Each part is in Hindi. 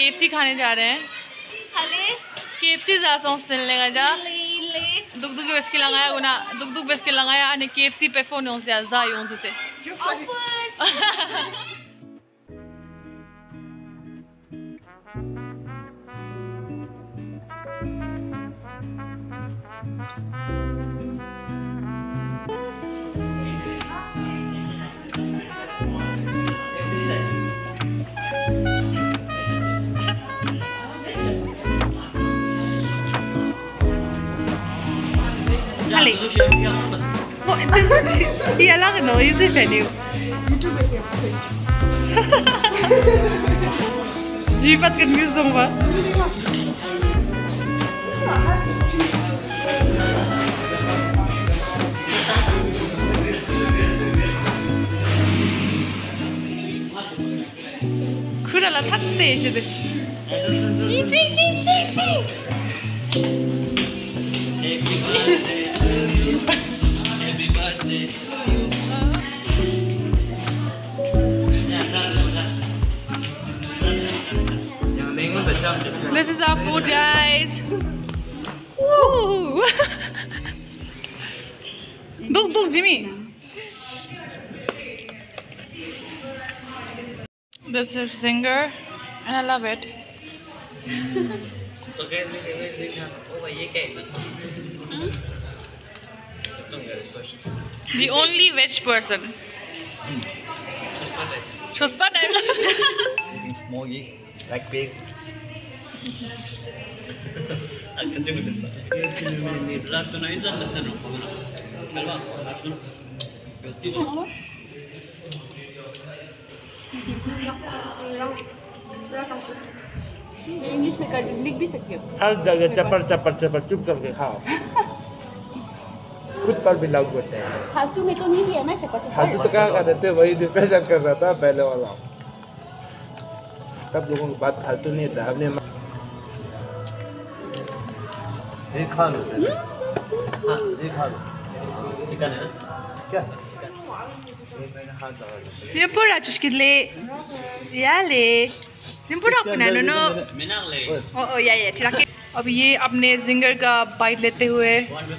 KFC खाने जा रहे हैं। KFC जा सोचते लेगा जा दुक बेस के लगाया गुना दुक बेस के लगाया ने KFC पे फोन हो से जा यूं से Iya lah kan, itu sih venue. Jipat kan gitu pak. Kurala tatte işte. This is our food, guys. Woo! Duk, Jimmy. This is Zinger, and I love it. The only veg person. Chuspa type. Eating smoky, like this. English में कर लिख भी सकते हो। हर जगह चपर चुप करके खाओ। खुद पर भी लागू होते हैं। फालतू में तो नहीं दिया ना चपर। फालतू तो क्या कर देते, वही डिस्कशन कर रहा था पहले वाला। सब लोगों की बात फालतू नहीं था। हमने ये खा लो। हाँ, ये खा लो। चिकन है क्या? ये पूरा चुस्किले या ले सिंपल अपना नो ओ या ठीक है। अब ये अपने जिंगर का बाइट लेते हुए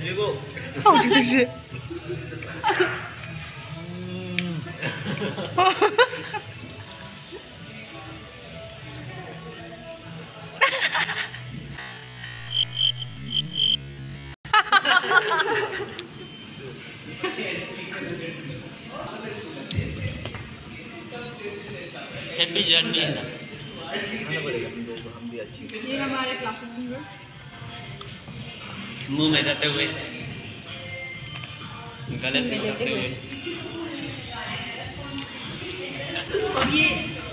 हैप्पी जर्नी है। ये हमारे क्लास मुंह में जाते हुए गले से जाते हुए और ये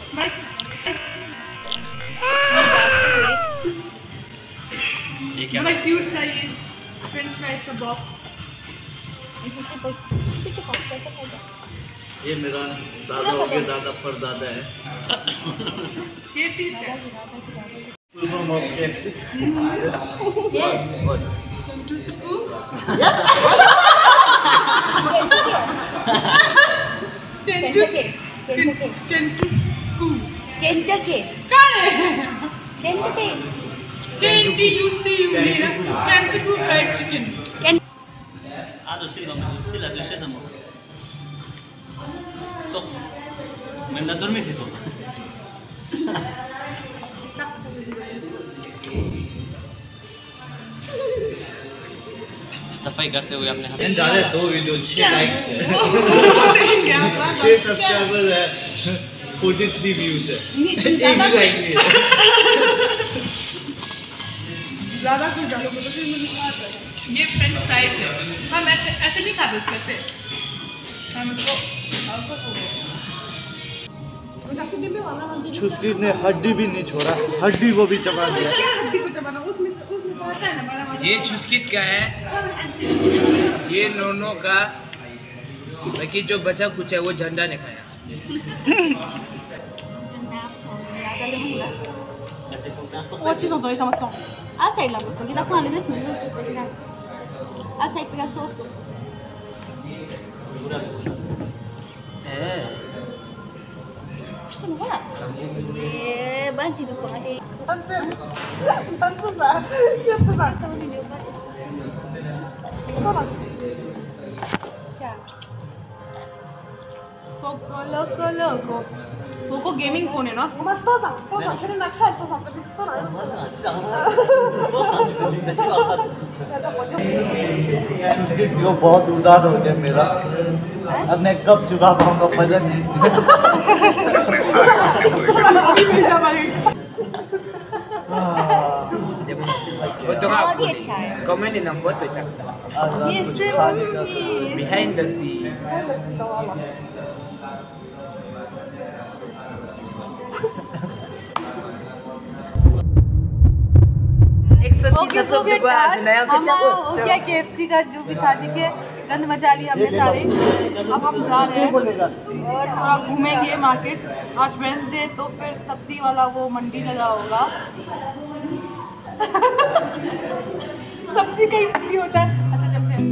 क्या बड़ा क्यूट था ये फ्रेंच फ्राइज का बॉक्स। ये मेरा दादा हो गया, दादा पर दादा है। KFC का full form of KFC। Yes. Kentucky fried chicken. तो मैं ना दूर में जीतो। सफाई करते हुए अपने हाथ डाले 2 वीडियो 6 लाइक्स है 6 सब्सक्राइबर है 43 व्यूज है। एक भी लाइक नहीं है। ज़्यादा कुछ डालो तो फिर मुझे ये फ्रेंच फ्राइज है। हम ऐसे नहीं खाते उसमें से हमको छुट्टी ने हड्डी भी नहीं छोड़ा, हड्डी को भी चबा दिया। क्या हड्डी को चबाना? उसमें तो आता है ना बड़ा। ये चुस्कित का है, ये नोनो का, बाकी जो बचा कुछ है वो झंडा ने खाया। Ochisong to isang song. Aside lang gusto. Kita ko alis mo yung gusto kita. Aside pag sauce gusto. Gusto mo ba? Bansi do pa kay. Poco gaming phone है ना? वो बहुत उदार हो गया मेरा। अब मैं कब चुका पाऊंगा पता नहीं। बहुत ही अच्छा है। कमेंट इन बहुत अच्छा behind the scene okay so हो गया KFC का जो भी था, ठीक है। गंद मचा लिया हमने सारे। अब हम जा रहे हैं और थोड़ा घूमेंगे मार्केट। आज वेडनेसडे तो फिर सब्जी वाला वो मंडी लगा होगा। सब्जी का ही मंडी होता है। अच्छा चलते हैं।